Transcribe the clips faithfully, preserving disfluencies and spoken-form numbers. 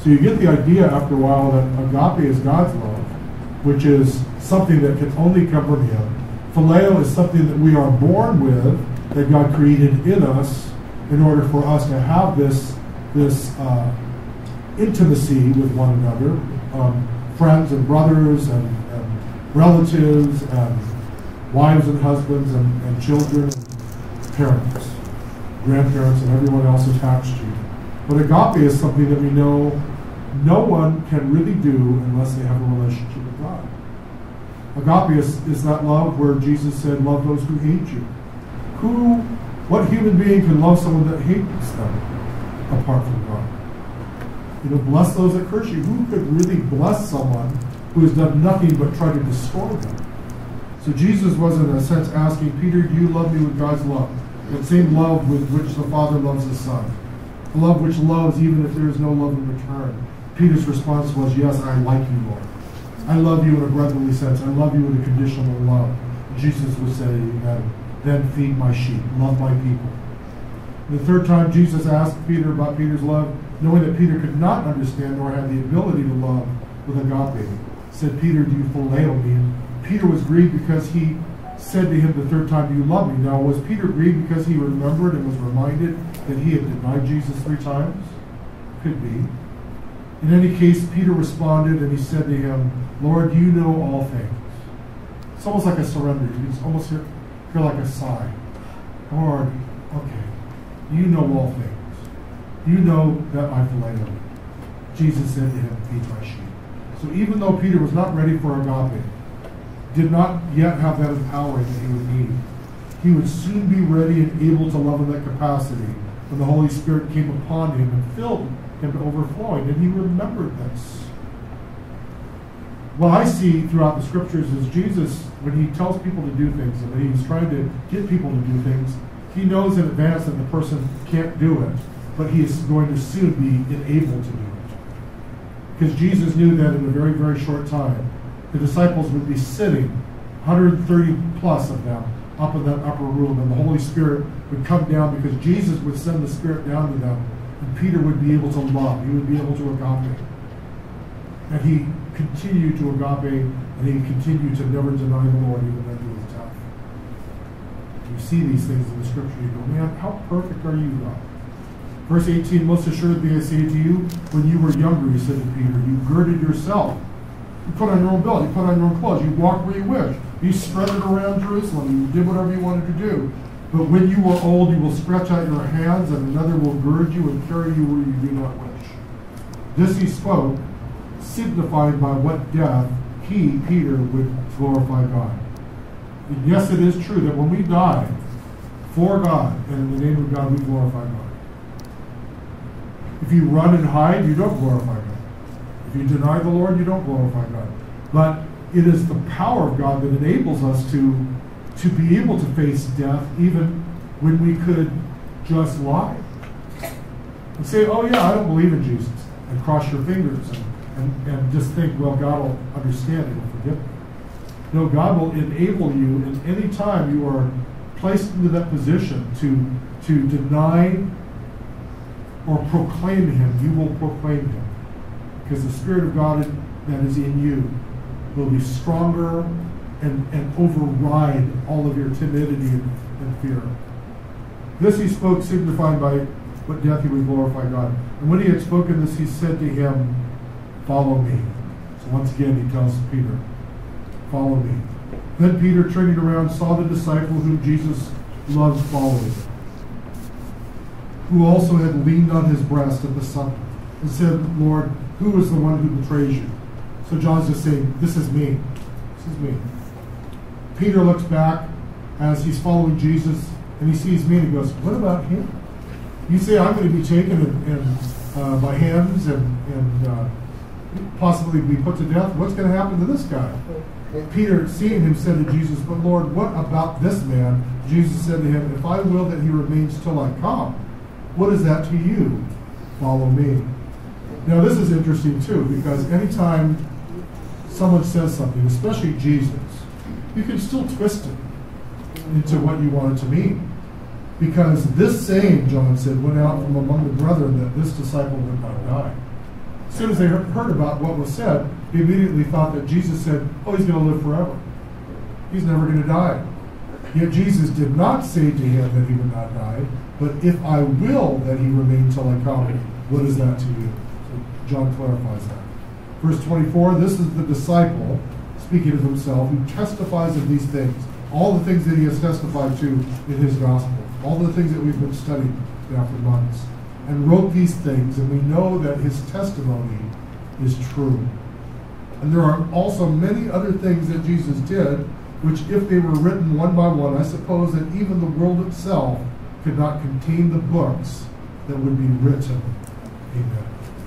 So you get the idea after a while that agape is God's love, which is something that can only come from Him. Phileo is something that we are born with, that God created in us in order for us to have this, this uh, intimacy with one another, um, friends and brothers and, and relatives and wives and husbands and, and children and parents, grandparents and everyone else attached to you. But agape is something that we know no one can really do unless they have a relationship with God. Agape is, is that love where Jesus said, love those who hate you. Who, what human being can love someone that hates them apart from God? You know, bless those that curse you. Who could really bless someone who has done nothing but try to destroy them? So Jesus was in a sense asking, Peter, do you love me with God's love? That same love with which the Father loves the Son. A love which loves even if there is no love in return. Peter's response was, yes, I like you, Lord. I love you in a brotherly sense. I love you with a conditional love. Jesus would say, then feed my sheep, love my people. The third time Jesus asked Peter about Peter's love, knowing that Peter could not understand nor had the ability to love with agape, said, Peter, do you phileo me? And Peter was grieved because he said to him the third time, do you love me? Now, was Peter grieved because he remembered and was reminded that he had denied Jesus three times? Could be. In any case, Peter responded and he said to him, Lord, you know all things. It's almost like a surrender. It's almost hear, hear like a sigh. Lord, okay, you know all things. You know that I phileo you. Jesus said to him, feed my sheep. So even though Peter was not ready for agape, did not yet have that empowering that he would need, he would soon be ready and able to love in that capacity when the Holy Spirit came upon him and filled him to overflowing, and he remembered this. What I see throughout the scriptures is Jesus, when he tells people to do things, and when he's trying to get people to do things, he knows in advance that the person can't do it, but he is going to soon be enabled to do it. Because Jesus knew that in a very, very short time, the disciples would be sitting, one hundred thirty plus of them, up in that upper room, and the Holy Spirit would come down because Jesus would send the Spirit down to them, and Peter would be able to love. He would be able to agape. And he continued to agape, and he continued to never deny the Lord even unto his death. You see these things in the scripture, you go, man, how perfect are you, God? Verse eighteen, most assuredly I say to you, when you were younger, he said to Peter, you girded yourself. You put on your own belt, you put on your own clothes, you walked where you wished. You strutted around Jerusalem, you did whatever you wanted to do. But when you were old, you will stretch out your hands, and another will gird you and carry you where you do not wish. This he spoke, signifying by what death he, Peter, would glorify God. And yes, it is true that when we die for God and in the name of God, we glorify God. If you run and hide, you don't glorify God. If you deny the Lord, you don't glorify God. But it is the power of God that enables us to, to be able to face death even when we could just lie. And say, oh yeah, I don't believe in Jesus. And cross your fingers and, and, and just think, well, God will understand and will forgive me. No, God will enable you in any time you are placed into that position to, to deny or proclaim him. You will proclaim him. Because the Spirit of God that is in you will be stronger and, and override all of your timidity and, and fear. This he spoke, signifying by what death he would glorify God. And when he had spoken this, he said to him, follow me. So once again he tells Peter, follow me. Then Peter, turning around, saw the disciple whom Jesus loved following, who also had leaned on his breast at the supper, and said, Lord, who is the one who betrays you? So John's just saying, this is me. This is me. Peter looks back as he's following Jesus, and he sees me, and he goes, what about him? You say I'm going to be taken in, in, uh, by hands and, and uh, possibly be put to death. What's going to happen to this guy? Peter, seeing him, said to Jesus, but Lord, what about this man? Jesus said to him, if I will that he remains till I come, what is that to you? Follow me. Now this is interesting too, because anytime someone says something, especially Jesus, you can still twist it into what you want it to mean. Because this saying, John said, went out from among the brethren that this disciple would not die. soon as they heard about what was said, they immediately thought that Jesus said, oh, he's going to live forever. He's never going to die. Yet Jesus did not say to him that he would not die, but if I will that he remain till I come, what is that to you? So John clarifies that. Verse twenty-four, this is the disciple, speaking of himself, who testifies of these things. All the things that he has testified to in his gospel. All the things that we've been studying now for months. And wrote these things, and we know that his testimony is true. And there are also many other things that Jesus did, which if they were written one by one, I suppose that even the world itself could not contain the books that would be written. Amen.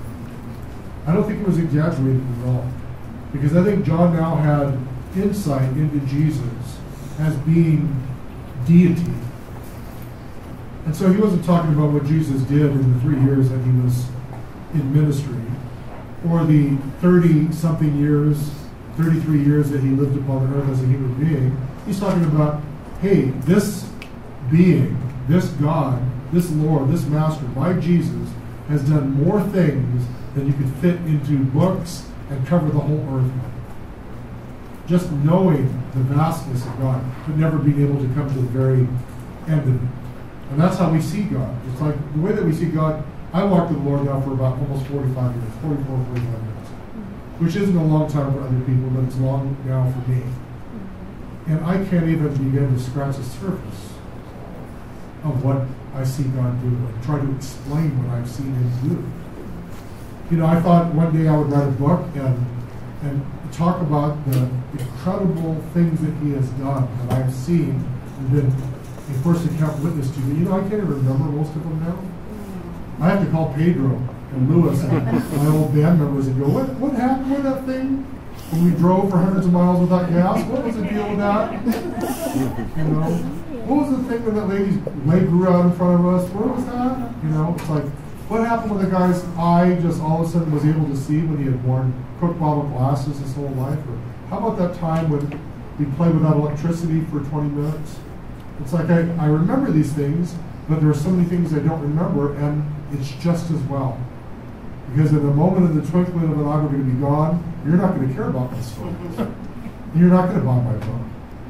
I don't think it was exaggerated at all, because I think John now had insight into Jesus as being deity. And so he wasn't talking about what Jesus did in the three years that he was in ministry, or the thirty-something years, thirty-three years that he lived upon the earth as a human being. He's talking about, hey, this being, this God, this Lord, this Master, my Jesus, has done more things than you could fit into books and cover the whole earth with. Just knowing the vastness of God, but never being able to come to the very end of it. And that's how we see God. It's like the way that we see God. I walked with the Lord now for about almost forty-five years, forty-four, forty-five years, which isn't a long time for other people, but it's long now for me. And I can't even begin to scratch the surface of what I see God do and try to explain what I've seen him do. You know, I thought one day I would write a book and and talk about the incredible things that he has done that I've seen and been a first-account witness to. But you know, I can't even remember most of them now. I have to call Pedro and Lewis and my old band members and go, what, what happened with that thing? When we drove for hundreds of miles without gas? What was the deal with that? You know? What was the thing when that lady's leg grew out in front of us? Where was that? You know, it's like, what happened when the guy's eye just all of a sudden was able to see when he had worn Coke bottle glasses his whole life? Or how about that time when we played without electricity for twenty minutes? It's like I, I remember these things, but there are so many things I don't remember, and it's just as well. Because in the moment of the twinkling of an eye, we're going to be gone. You're not going to care about this story. You're not going to buy my book.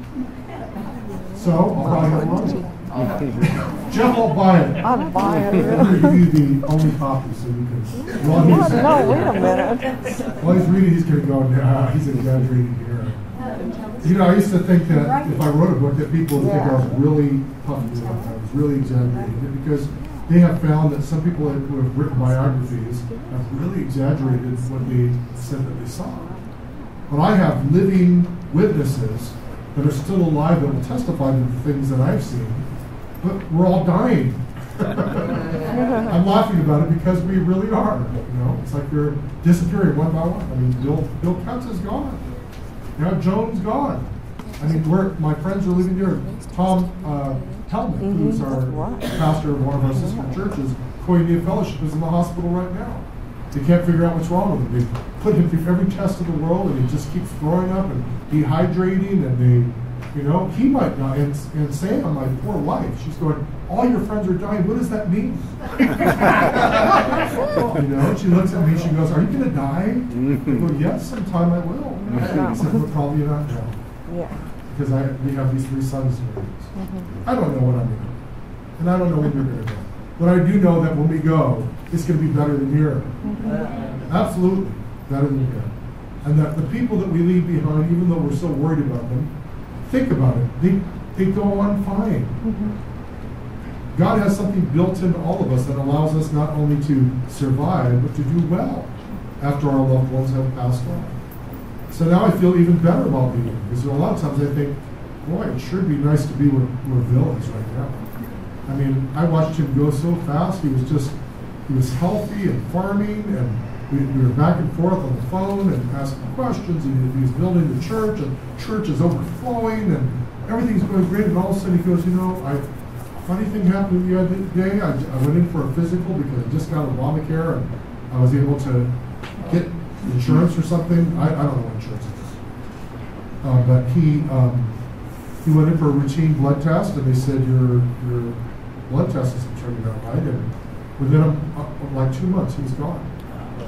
So, I'll buy it alone. Jeff will buy it. I'll buy it. I'm going to give you the only copy so you can. While he's, no, wait a minute. While he's reading, he's going to go, nah, he's exaggerating here. You know, I used to think that if I wrote a book, that people would think I was really puffed up. I was really exaggerating it, because they have found that some people who have written biographies have really exaggerated what they said that they saw. But I have living witnesses that are still alive that will testify to the things that I've seen. But we're all dying. I'm laughing about it because we really are. You know, it's like they're disappearing one by one. I mean, Bill Bill Cutts is gone. Now Joan's gone. I mean, we're my friends are living here. Tom uh, Helmick, mm-hmm. who's our right. pastor of one of our sister churches, Poiema Fellowship, is in the hospital right now. They can't figure out what's wrong with him. They put him through every test in the world, and he just keeps throwing up and dehydrating, and they, you know, he might die. And, and Sam, my poor wife, she's going, all your friends are dying. What does that mean? You know, she looks at me, she goes, are you going to die? I go, yes, sometime I will. I said, well, probably not now. Yeah. Because I, we have these three sons here. Mm-hmm. I don't know what I'm going to do. And I don't know when we're going to go. But I do know that when we go, it's going to be better than here. Mm-hmm. Absolutely better than here. And that the people that we leave behind, even though we're so worried about them, think about it. They, they go on fine. Mm-hmm. God has something built into all of us that allows us not only to survive, but to do well after our loved ones have passed on. So now I feel even better about leaving. Because a lot of times I think, boy, it sure would be nice to be where, where Bill is right now. I mean, I watched him go so fast. He was just, he was healthy and farming, and we, we were back and forth on the phone and asking questions, and he was building the church, and church is overflowing, and everything's going great, and all of a sudden he goes, you know, I, funny thing happened the other day. I, I went in for a physical because I just got Obamacare, and I was able to get insurance or something. I, I don't know what insurance it is. Uh, but he um, he went in for a routine blood test, and they said, your your blood test isn't turning out right, and within a, uh, like two months, he was gone.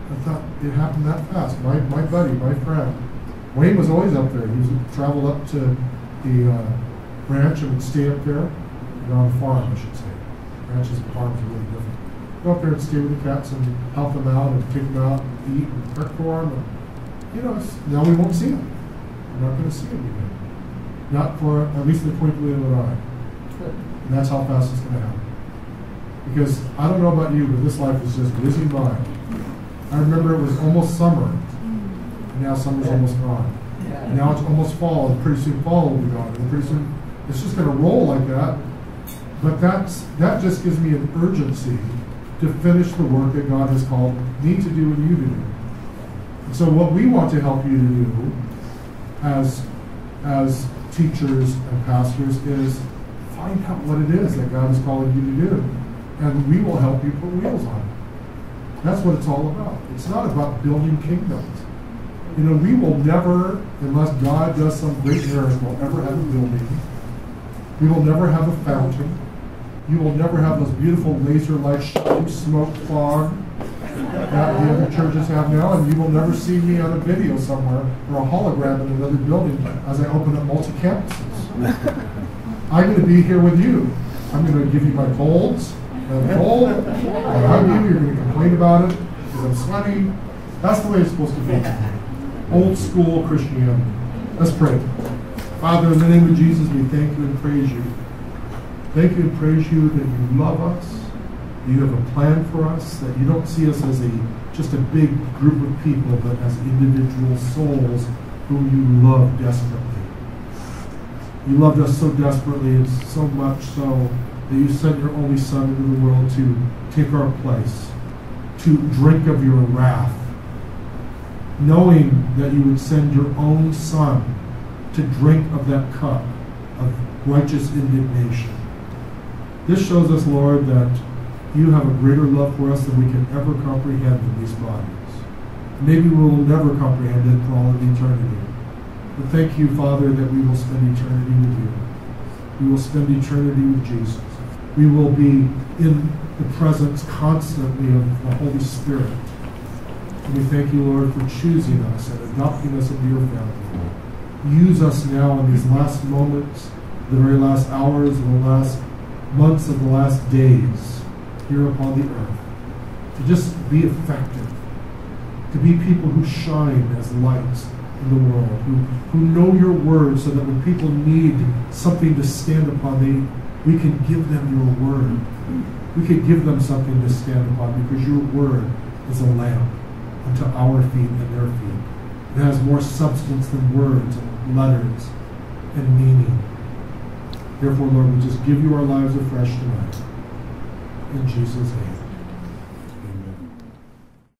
I thought it happened that fast. My my buddy, my friend, Wayne was always up there. He would travel up to the uh, ranch and would stay up there. Or on the farm, I should say. Ranches and farms are really different. Go up there and stay with the cats and help them out and take them out and eat and cook for them. And, you know, it's, now we won't see them. We're not going to see them again. Not for at least the twinkling of an eye. And that's how fast it's going to happen. Because I don't know about you, but this life is just whizzing by. I remember it was almost summer, and now summer's almost gone. And now it's almost fall, and pretty soon fall will be gone, and pretty soon it's just going to roll like that. But that's that just gives me an urgency to finish the work that God has called me to do and you to do. And so what we want to help you to do as as teachers and pastors is find out what it is that God is calling you to do. And we will help you put wheels on it. That's what it's all about. It's not about building kingdoms. You know, we will never, unless God does some great miracle, ever have a building. We will never have a fountain. You will never have those beautiful laser-like shining smoke fog that the other churches have now, and you will never see me on a video somewhere or a hologram in another building as I open up multi-campuses. I'm going to be here with you. I'm going to give you my colds. And cold, I'll hug you, you're going to complain about it because I'm sweaty. That's the way it's supposed to be. Old school Christianity. Let's pray. Father, in the name of Jesus, we thank you and praise you. Thank you and praise you that you love us, that you have a plan for us, that you don't see us as a just a big group of people, but as individual souls whom you love desperately. You loved us so desperately and so much so that you sent your only Son into the world to take our place, to drink of your wrath, knowing that you would send your own Son to drink of that cup of righteous indignation. This shows us, Lord, that you have a greater love for us than we can ever comprehend in these bodies. Maybe we will never comprehend it for all of eternity. But thank you, Father, that we will spend eternity with you. We will spend eternity with Jesus. We will be in the presence constantly of the Holy Spirit. And we thank you, Lord, for choosing us and adopting us into your family. Use us now in these last moments, the very last hours, and the last months of the last days here upon the earth, to just be effective, to be people who shine as lights in the world, who, who know your word so that when people need something to stand upon, they we can give them your word. We can give them something to stand upon because your word is a lamp unto our feet and their feet. It has more substance than words and letters and meaning. Therefore, Lord, we just give you our lives afresh tonight. In Jesus' name.